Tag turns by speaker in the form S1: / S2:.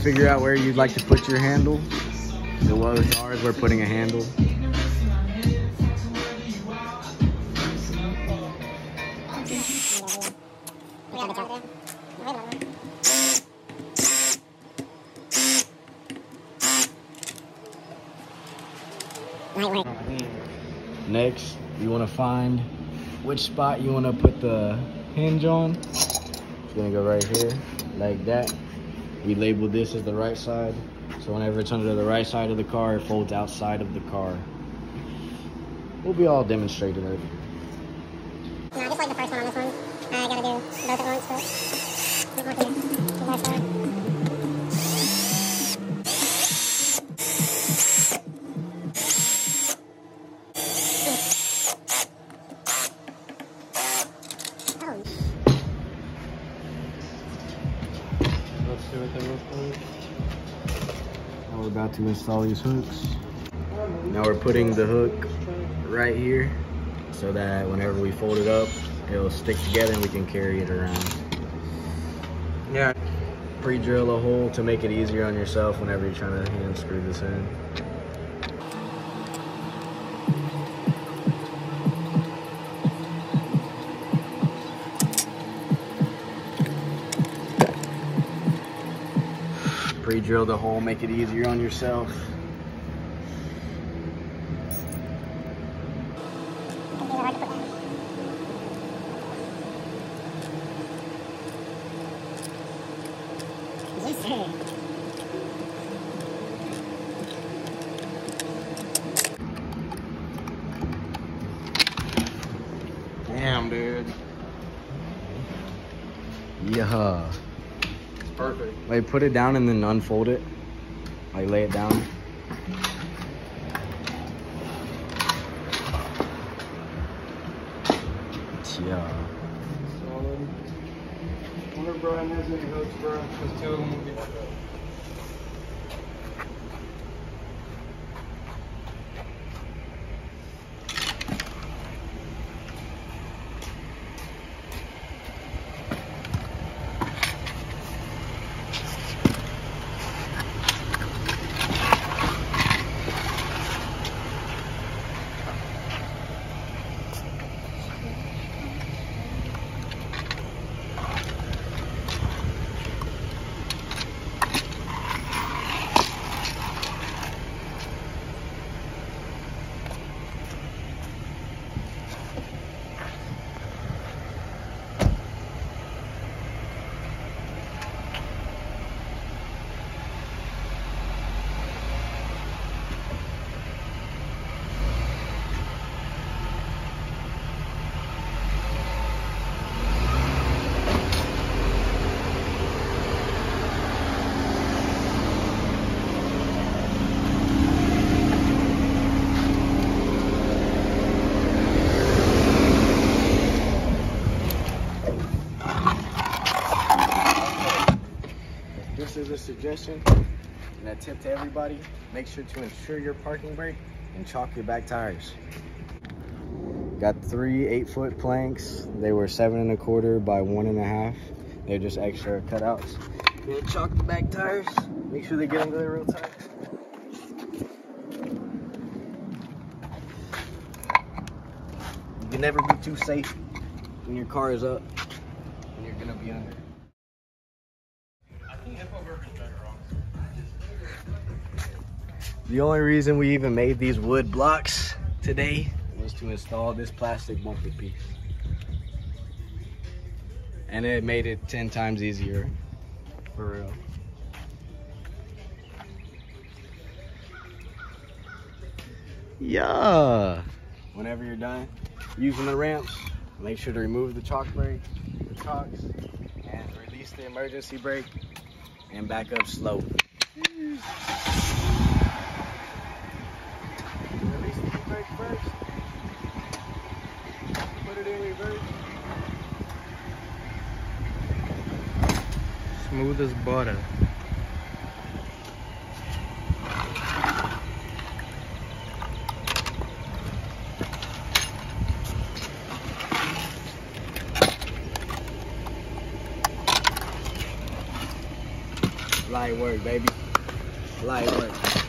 S1: figure out where you'd like to put your handle. So with ours, we're putting a handle. Next, you want to find which spot you want to put the hinge on. It's gonna go right here, like that. We labeled this as the right side, so whenever it's under the right side of the car, it folds outside of the car. We'll be all demonstrated over here.
S2: No, just like the first one on this one. I gotta do both at once, but not here. The left side.
S1: Now we're about to install these hooks. Now we're putting the hook right here so that whenever we fold it up, it'll stick together and we can carry it around. Yeah. Pre-drill a hole to make it easier on yourself whenever you're trying to hand screw this in. Pre-drill the hole, make it easier on yourself.
S3: Damn, dude.
S1: Yeah.
S3: It's perfect.
S1: Like, put it down and then unfold it. Like, lay it down. Yeah.
S3: Solid. Wonder if Brian has any hooks, bro. Because 2 of them will be like that.
S1: This is a suggestion and a tip to everybody. Make sure to ensure your parking brake and chalk your back tires. Got 3 8-foot planks. They were 7 1/4 by 1 1/2. They're just extra cutouts. Gonna chalk the back tires. Make sure they get under there real tight. You can never be too safe when your car is up and you're gonna be under. The only reason we even made these wood blocks today was to install this plastic bumper piece. And it made it 10 times easier, for real. Yeah. Whenever you're done using the ramps, make sure to remove the chalk brake, the chalks, and release the emergency brake and back up slow. Release the brake first. Put it in reverse.
S3: Smooth as butter.
S1: light work, baby. Light work.